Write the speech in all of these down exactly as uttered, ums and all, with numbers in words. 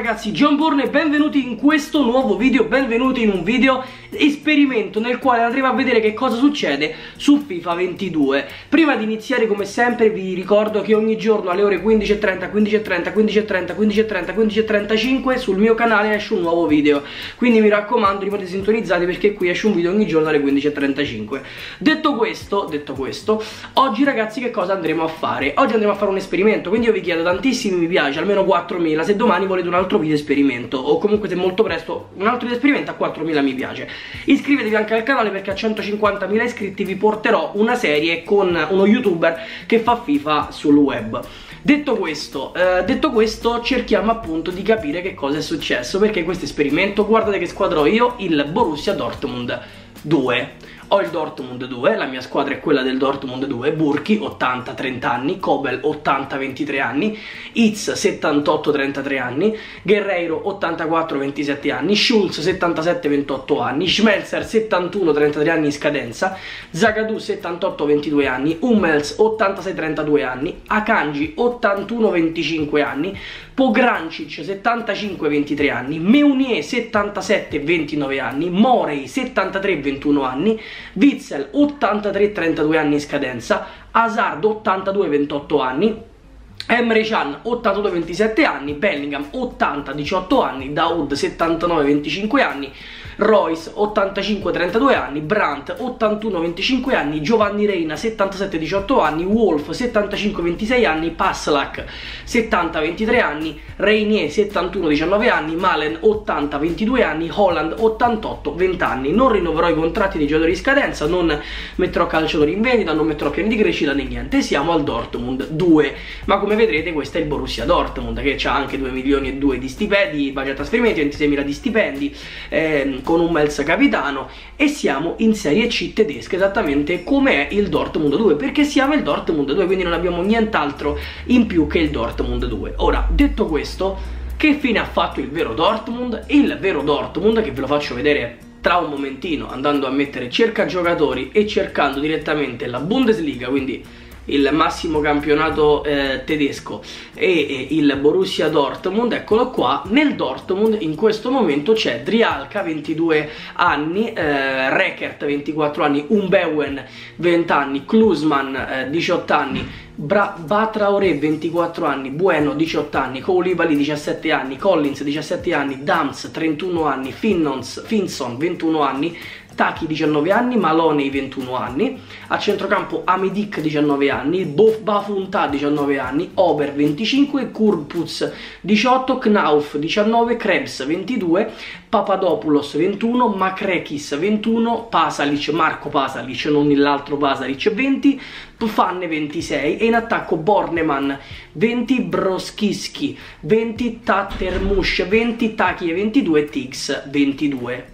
ragazzi, Gianborn e benvenuti in questo nuovo video, benvenuti in un video esperimento nel quale andremo a vedere che cosa succede su FIFA ventidue. Prima di iniziare, come sempre, vi ricordo che ogni giorno alle ore quindici e trenta, quindici e trenta, quindici e trenta, quindici e trenta, quindici e trentacinque sul mio canale esce un nuovo video, quindi mi raccomando rimanete sintonizzati perché qui esce un video ogni giorno alle quindici e trentacinque. Detto questo, detto questo, oggi ragazzi che cosa andremo a fare? Oggi andremo a fare un esperimento, quindi io vi chiedo tantissimi mi piace, almeno quattromila, se domani volete un altro video esperimento o comunque se molto presto un altro video esperimento a quattromila mi piace. Iscrivetevi anche al canale perché a centocinquantamila iscritti vi porterò una serie con uno youtuber che fa FIFA sul web. Detto questo, eh, detto questo cerchiamo appunto di capire che cosa è successo, perché questo esperimento, guardate che squadra ho io, il Borussia Dortmund due. Ho il Dortmund due, la mia squadra è quella del Dortmund due, Burki ottanta trenta anni, Kobel ottanta ventitré anni, Itz settantotto trentatré anni, Guerreiro ottantaquattro ventisette anni, Schulz settantasette ventotto anni, Schmelzer settantuno trentatré anni in scadenza, Zagadou settantotto ventidue anni, Hummels ottantasei trentadue anni, Akanji ottantuno venticinque anni, Pograncic settantacinque ventitré anni, Meunier settantasette ventinove anni, Morey settantatré ventuno anni, Witsel ottantatré trentadue anni in scadenza, Hazard ottantadue ventotto anni, Emre Can ottantadue ventisette anni, Bellingham ottanta diciotto anni, Daoud settantanove venticinque anni, Royce ottantacinque trentadue anni, Brandt ottantuno venticinque anni, Giovanni Reina settantasette diciotto anni, Wolf settantacinque ventisei anni, Paslak settanta ventitré anni, Reinier settantuno diciannove anni, Malen ottanta ventidue anni, Holland ottantotto venti anni. Non rinnoverò i contratti dei giocatori in scadenza, non metterò calciatori in vendita, non metterò piani di crescita né niente. Siamo al Dortmund due, ma come vedrete questo è il Borussia Dortmund che ha anche due milioni e due di stipendi, budget trasferimenti, ventiseimila di stipendi, ehm, con un Hummels capitano, e siamo in Serie C tedesca esattamente come è il Dortmund due, perché siamo il Dortmund due, quindi non abbiamo nient'altro in più che il Dortmund due. Ora, detto questo, che fine ha fatto il vero Dortmund? Il vero Dortmund, che ve lo faccio vedere tra un momentino andando a mettere cerca giocatori e cercando direttamente la Bundesliga, quindi il massimo campionato eh, tedesco, e, e il Borussia Dortmund, eccolo qua. Nel Dortmund in questo momento c'è Drialka ventidue anni, eh, Rekert ventiquattro anni, Umbewen venti anni, Klusman eh, diciotto anni, Bra Batraoré ventiquattro anni, Bueno diciotto anni, Koulibaly diciassette anni, Collins diciassette anni, Dams trentuno anni, Finnons, Finson ventuno anni, Taki diciannove anni, Maloney ventuno anni, a centrocampo Amidik diciannove anni, Bafunta diciannove anni, Ober venticinque, Kurpuz diciotto, Knauf diciannove, Krebs ventidue, Papadopoulos ventuno, Makrekis ventuno, Pasalic, Marco Pasalic, non l'altro Pasalic venti, Fanne ventisei, e in attacco Bornemann venti, Broskiski venti, Tattermush venti, Taki ventidue, Tix ventidue.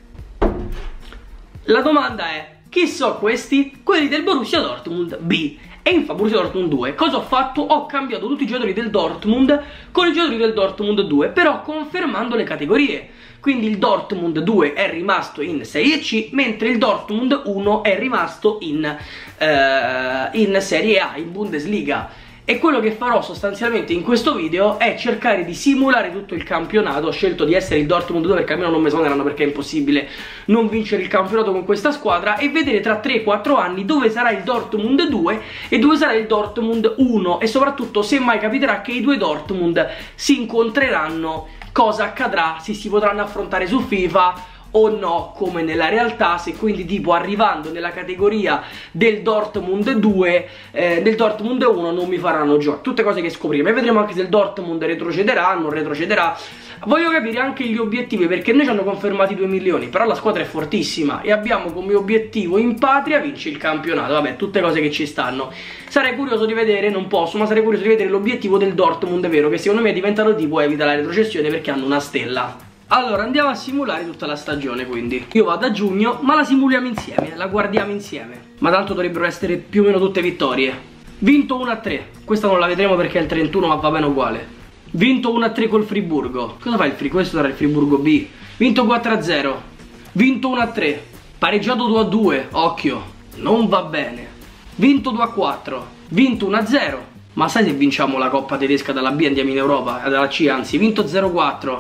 La domanda è: chi sono questi? Quelli del Borussia Dortmund B. E infatti Borussia Dortmund due, cosa ho fatto? Ho cambiato tutti i giocatori del Dortmund con i giocatori del Dortmund due, però confermando le categorie. Quindi il Dortmund due è rimasto in Serie C, mentre il Dortmund uno è rimasto in, eh, in Serie A, in Bundesliga. E quello che farò sostanzialmente in questo video è cercare di simulare tutto il campionato. Ho scelto di essere il Dortmund due perché almeno non mi esonerano, perché è impossibile non vincere il campionato con questa squadra, e vedere tra tre quattro anni dove sarà il Dortmund due e dove sarà il Dortmund uno, e soprattutto se mai capiterà che i due Dortmund si incontreranno, cosa accadrà, se si potranno affrontare su FIFA o no come nella realtà, se quindi tipo arrivando nella categoria del Dortmund due, eh, del Dortmund uno non mi faranno giocare. Tutte cose che scopriremo, e vedremo anche se il Dortmund retrocederà, non retrocederà. Voglio capire anche gli obiettivi, perché noi ci hanno confermati due milioni, però la squadra è fortissima e abbiamo come obiettivo in patria vincere il campionato. Vabbè, tutte cose che ci stanno. Sarei curioso di vedere, non posso, ma sarei curioso di vedere l'obiettivo del Dortmund vero, che secondo me è diventato tipo evita la retrocessione perché hanno una stella. Allora andiamo a simulare tutta la stagione, quindi io vado a giugno, ma la simuliamo insieme, la guardiamo insieme. Ma tanto dovrebbero essere più o meno tutte vittorie. Vinto uno a tre, questa non la vedremo perché è il trentuno, ma va bene uguale. Vinto uno a tre col Friburgo. Cosa fa il Friburgo? Questo sarà il Friburgo B. Vinto quattro a zero. Vinto uno a tre. Pareggiato due a due, occhio, non va bene. Vinto due a quattro. Vinto uno a zero. Ma sai se vinciamo la Coppa tedesca dalla B andiamo in Europa, dalla C anzi. Vinto zero a quattro.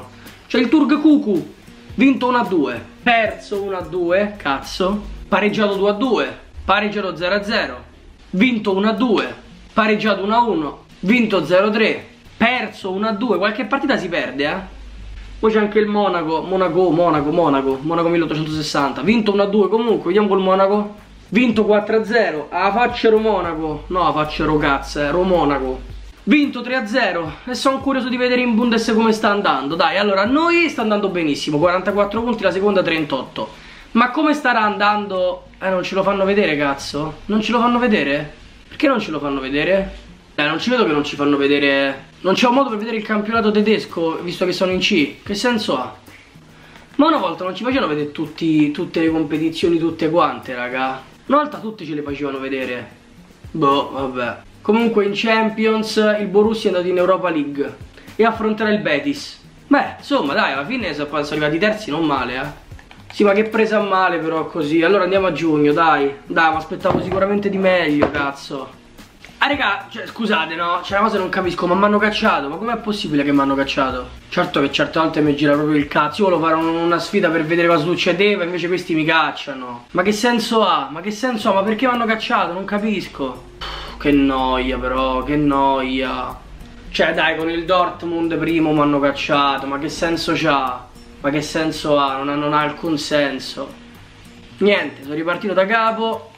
C'è il Turk Cucu, vinto uno a due, perso uno a due, cazzo, pareggiato due a due, pareggiato zero a zero, vinto uno a due, pareggiato uno a uno, vinto zero a tre, perso uno a due, qualche partita si perde, eh. Poi c'è anche il Monaco, Monaco, Monaco, Monaco, Monaco milleottocentosessanta, vinto uno a due comunque, vediamo col Monaco, vinto quattro a zero, ah faccero Monaco, no faccero cazzo, ero Monaco, vinto tre a zero e sono curioso di vedere in Bundes come sta andando, dai, allora a noi sta andando benissimo, quarantaquattro punti, la seconda trentotto, ma come starà andando, eh non ce lo fanno vedere cazzo, non ce lo fanno vedere, perché non ce lo fanno vedere? Eh, non ci vedo che non ci fanno vedere. Non c'è un modo per vedere il campionato tedesco, visto che sono in C. Che senso ha? Ma una volta non ci facevano vedere tutti, tutte le competizioni, tutte quante, raga. Una volta tutte ce le facevano vedere. Boh, vabbè. Comunque in Champions il Borussia è andato in Europa League e affronterà il Betis. Beh, insomma, dai, alla fine sono arrivati terzi, non male, eh. Sì, ma che presa a male però così. Allora andiamo a giugno, dai. Dai, mi aspettavo sicuramente di meglio, cazzo. Ah raga, cioè, scusate no, c'è una cosa che non capisco, ma mi hanno cacciato, ma com'è possibile che mi hanno cacciato? Certo che certe volte mi gira proprio il cazzo, io volevo fare una sfida per vedere cosa succedeva, invece questi mi cacciano. Ma che senso ha? Ma che senso ha? Ma perché mi hanno cacciato? Non capisco. Puh, che noia però, che noia. Cioè dai, con il Dortmund primo mi hanno cacciato, ma che senso c'ha? Ma che senso ha? Non ha, non ha alcun senso. Niente, sono ripartito da capo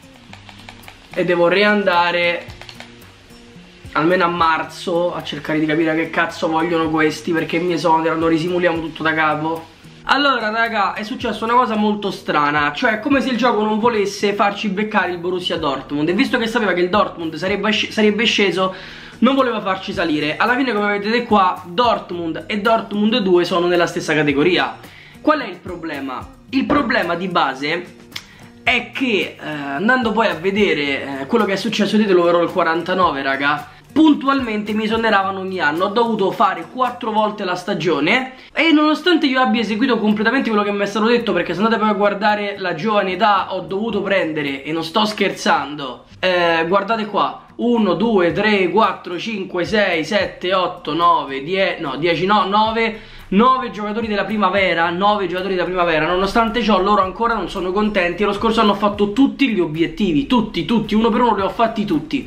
e devo riandare almeno a marzo a cercare di capire che cazzo vogliono questi, perché mi esonerano, risimuliamo tutto da capo. Allora raga, è successa una cosa molto strana, cioè come se il gioco non volesse farci beccare il Borussia Dortmund, e visto che sapeva che il Dortmund sarebbe, sarebbe sceso, non voleva farci salire. Alla fine, come vedete qua, Dortmund e Dortmund due sono nella stessa categoria. Qual è il problema? Il problema di base è che eh, andando poi a vedere eh, quello che è successo di l'overall quarantanove, raga, puntualmente mi esoneravano ogni anno. Ho dovuto fare quattro volte la stagione e nonostante io abbia eseguito completamente quello che mi è stato detto, perché se andate poi a guardare la giovane età ho dovuto prendere, e non sto scherzando, eh, guardate qua, uno, due, tre, quattro, cinque, sei, sette, otto, nove, dieci, no dieci no, nove, nove giocatori della primavera, nove giocatori della primavera. Nonostante ciò loro ancora non sono contenti e lo scorso anno ho fatto tutti gli obiettivi, tutti, tutti, uno per uno li ho fatti tutti.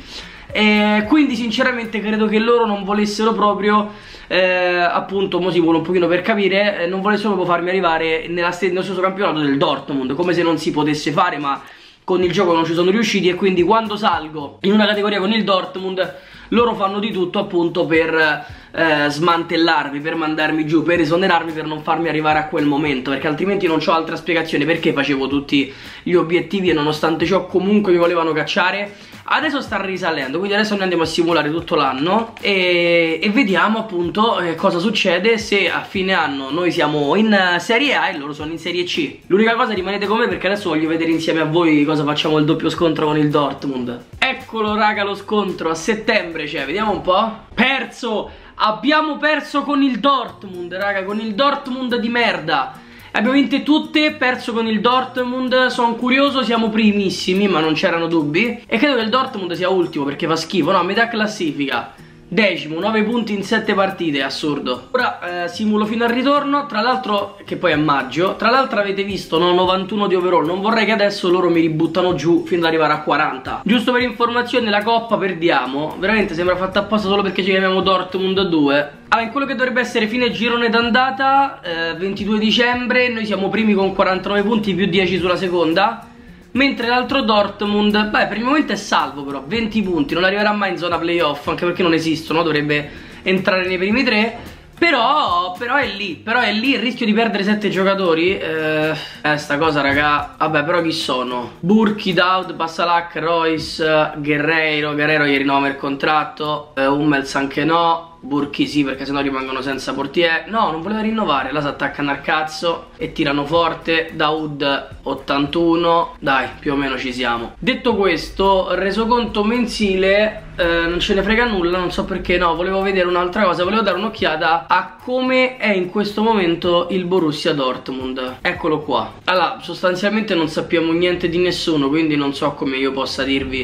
E quindi sinceramente credo che loro non volessero proprio, eh, appunto, mo si vuole un pochino per capire, eh, non volessero proprio farmi arrivare nella nello stesso campionato del Dortmund, come se non si potesse fare, ma con il gioco non ci sono riusciti, e quindi quando salgo in una categoria con il Dortmund loro fanno di tutto appunto per eh, smantellarmi, per mandarmi giù, per esonerarmi, per non farmi arrivare a quel momento, perché altrimenti non ho altra spiegazione perché facevo tutti gli obiettivi e nonostante ciò comunque mi volevano cacciare. Adesso sta risalendo, quindi adesso noi andiamo a simulare tutto l'anno e, e vediamo appunto eh, cosa succede se a fine anno noi siamo in uh, Serie A e loro sono in Serie C. L'unica cosa, rimanete con me perché adesso voglio vedere insieme a voi cosa facciamo il doppio scontro con il Dortmund. Eccolo raga, lo scontro a settembre c'è, vediamo un po'. Perso, abbiamo perso con il Dortmund raga, con il Dortmund di merda. Abbiamo vinte tutte, perso con il Dortmund, sono curioso, siamo primissimi ma non c'erano dubbi. E credo che il Dortmund sia ultimo perché fa schifo, no, metà classifica, decimo, nove punti in sette partite, assurdo. Ora eh, simulo fino al ritorno, tra l'altro, che poi è maggio, tra l'altro avete visto, no, novantuno di overall, non vorrei che adesso loro mi ributtano giù fino ad arrivare a quaranta. Giusto per informazione, la coppa perdiamo, veramente sembra fatta apposta solo perché ci chiamiamo Dortmund due. Allora, in quello che dovrebbe essere fine girone d'andata, eh, ventidue dicembre, noi siamo primi con quarantanove punti più dieci sulla seconda, mentre l'altro Dortmund, beh, per il momento è salvo però, venti punti, non arriverà mai in zona playoff, anche perché non esistono, dovrebbe entrare nei primi tre, però, però è lì, però è lì il rischio di perdere sette giocatori, eh, eh sta cosa raga, vabbè, però chi sono? Burki, Daud, Basalak, Royce, Guerreiro, Guerreiro gli rinnova il contratto, eh, Hummels anche no, Burki sì perché sennò rimangono senza portiere. No, non voleva rinnovare, là si attaccano al cazzo e tirano forte. Daud ottantuno, dai, più o meno ci siamo. Detto questo, resoconto mensile, eh, non ce ne frega nulla, non so perché, no, volevo vedere un'altra cosa, volevo dare un'occhiata a come è in questo momento il Borussia Dortmund. Eccolo qua. Allora, sostanzialmente non sappiamo niente di nessuno, quindi non so come io possa dirvi.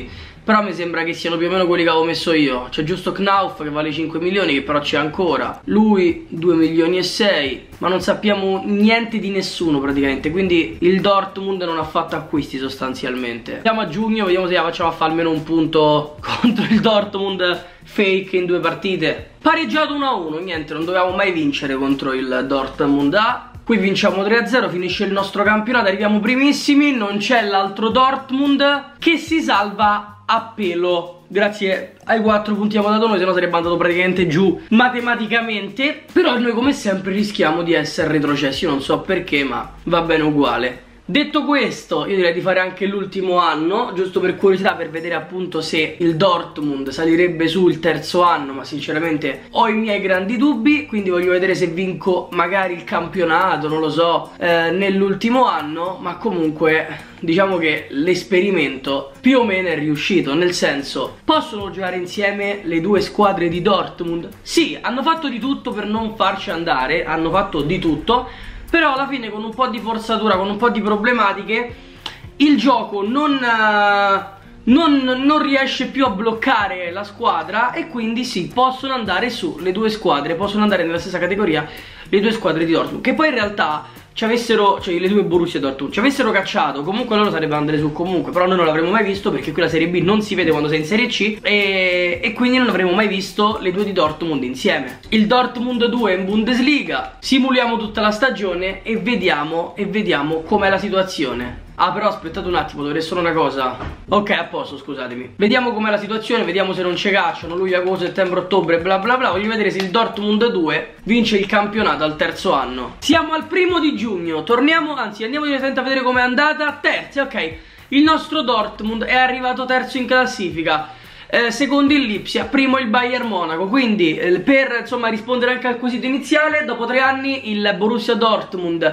però mi sembra che siano più o meno quelli che avevo messo io. C'è giusto Knauf che vale cinque milioni, che però c'è ancora. Lui due milioni e sei, ma non sappiamo niente di nessuno praticamente, quindi il Dortmund non ha fatto acquisti sostanzialmente. Andiamo a giugno, vediamo se facciamo a fare almeno un punto contro il Dortmund fake in due partite. Pareggiato uno a uno, niente, non dovevamo mai vincere contro il Dortmund A. Qui vinciamo tre a zero, finisce il nostro campionato, arriviamo primissimi, non c'è l'altro Dortmund che si salva a pelo grazie ai quattro punti che abbiamo dato noi, se no sarebbe andato praticamente giù matematicamente. Però noi come sempre rischiamo di essere retrocessi, io non so perché, ma va bene uguale. Detto questo, io direi di fare anche l'ultimo anno, giusto per curiosità, per vedere appunto se il Dortmund salirebbe su il terzo anno, ma sinceramente ho i miei grandi dubbi, quindi voglio vedere se vinco magari il campionato, non lo so, eh, nell'ultimo anno, ma comunque diciamo che l'esperimento più o meno è riuscito, nel senso, possono giocare insieme le due squadre di Dortmund? Sì, hanno fatto di tutto per non farci andare, hanno fatto di tutto, però alla fine con un po' di forzatura, con un po' di problematiche, il gioco non, uh, non, non riesce più a bloccare la squadra e quindi sì, possono andare su le due squadre, possono andare nella stessa categoria le due squadre di Dortmund, che poi in realtà ci avessero, cioè le due Borussia Dortmund, ci avessero cacciato, comunque loro sarebbero andare su comunque, però noi non l'avremmo mai visto perché qui la Serie B non si vede quando sei in Serie C e, e quindi non avremmo mai visto le due di Dortmund insieme. Il Dortmund due in Bundesliga, simuliamo tutta la stagione e vediamo, e vediamo com'è la situazione. Ah però aspettate un attimo, dovrei solo una cosa. Ok, a posto, scusatemi. Vediamo com'è la situazione, vediamo se non ci cacciano luglio, agosto, settembre, ottobre, bla bla bla. Voglio vedere se il Dortmund due vince il campionato al terzo anno. Siamo al primo di giugno, torniamo, anzi andiamo direttamente a vedere com'è andata. Terza, ok. Il nostro Dortmund è arrivato terzo in classifica. Eh, secondo il Lipsia, primo il Bayern Monaco. Quindi eh, per insomma rispondere anche al quesito iniziale, dopo tre anni il Borussia Dortmund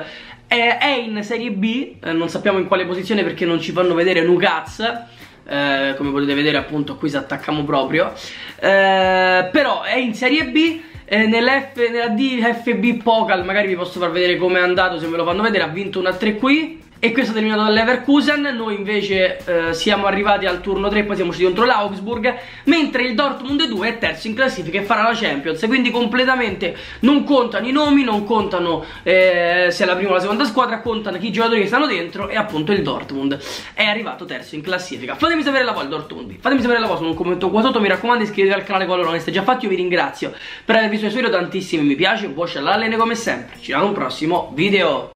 è in Serie B, eh, non sappiamo in quale posizione perché non ci fanno vedere Nukaz, eh, come potete vedere appunto qui si attaccamo proprio, eh, però è in Serie B, eh, nella D F B Pokal magari vi posso far vedere come è andato se me lo fanno vedere. Ha vinto uno a tre qui e questo è terminato dall'Leverkusen. Noi invece eh, siamo arrivati al turno tre, poi siamo usciti contro l'Augsburg, mentre il Dortmund due è terzo in classifica e farà la Champions, quindi completamente non contano i nomi, non contano eh, se è la prima o la seconda squadra, contano i giocatori che stanno dentro e appunto il Dortmund è arrivato terzo in classifica. Fatemi sapere la vostra, il Dortmund, fatemi sapere la vostra in un commento qua sotto, mi raccomando iscrivetevi al canale qualora non l'aveste già fatto. Io vi ringrazio per aver visto questo video, tantissimi mi piace, watch all'alene come sempre, ci vediamo al prossimo video.